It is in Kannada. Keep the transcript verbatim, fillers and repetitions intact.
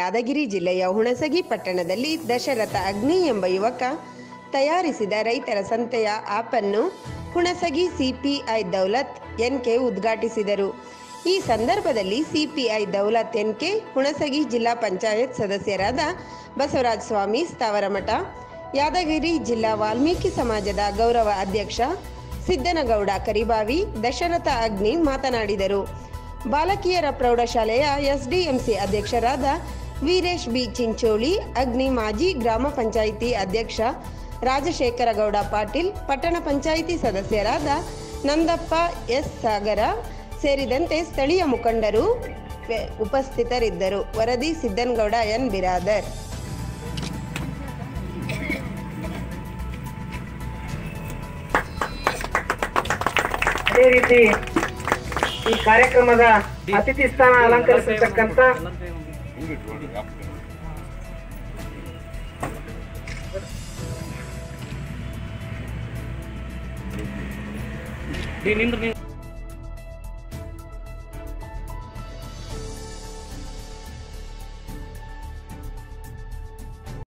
ಯಾದಗಿರಿ ಜಿಲ್ಲೆಯ ಹುಣಸಗಿ ಪಟ್ಟಣದಲ್ಲಿ ದಶರಥ ಅಗ್ನಿ ಎಂಬ ಯುವಕ ತಯಾರಿಸಿದ ರೈತರ ಸಂತೆಯ ಆಪ್ ಅನ್ನು ಹುಣಸಗಿ ಸಿಪಿಐ ದೌಲತ್ ಎನ್ಕೆ ಉದ್ಘಾಟಿಸಿದರು। ಈ ಸಂದರ್ಭದಲ್ಲಿ ಸಿಪಿಐ ದೌಲತ್ ಎನ್ಕೆ ಹುಣಸಗಿ ಜಿಲ್ಲಾ ಪಂಚಾಯತ್ ಸದಸ್ಯರಾದ ಬಸವರಾಜ ಸ್ವಾಮಿ ಸ್ಥಾವರಮಠ, ಯಾದಗಿರಿ ಜಿಲ್ಲಾ ವಾಲ್ಮೀಕಿ ಸಮಾಜದ ಗೌರವ ಅಧ್ಯಕ್ಷ ಸಿದ್ದನಗೌಡ ಕರಿಬಾವಿ, ದಶರಥ ಅಗ್ನಿ ಮಾತನಾಡಿದರು। ಬಾಲಕಿಯರ ಪ್ರೌಢಶಾಲೆಯ ಎಸ್ಡಿಎಂಸಿ ಅಧ್ಯಕ್ಷರಾದ ವೀರೇಶ್ ಬಿ ಚಿಂಚೋಳಿ, ಅಗ್ನಿ ಮಾಜಿ ಗ್ರಾಮ ಪಂಚಾಯಿತಿ ಅಧ್ಯಕ್ಷ ರಾಜಶೇಖರಗೌಡ ಪಾಟೀಲ್, ಪಟ್ಟಣ ಪಂಚಾಯಿತಿ ಸದಸ್ಯರಾದ ನಂದಪ್ಪ ಎಸ್ ಸಾಗರ ಸೇರಿದಂತೆ ಸ್ಥಳೀಯ ಮುಖಂಡರು ಉಪಸ್ಥಿತರಿದ್ದರು। ವರದಿ ಸಿದ್ದನಗೌಡ ಎನ್ ಬಿರಾದರ್। ಅದೇ ರೀತಿ ಈ ಕಾರ್ಯಕ್ರಮದ ಅತಿಥಿ ಸ್ಥಾನ ಅಲಂಕರಿಸತಕ್ಕಂತ ನಿಂದ್ರ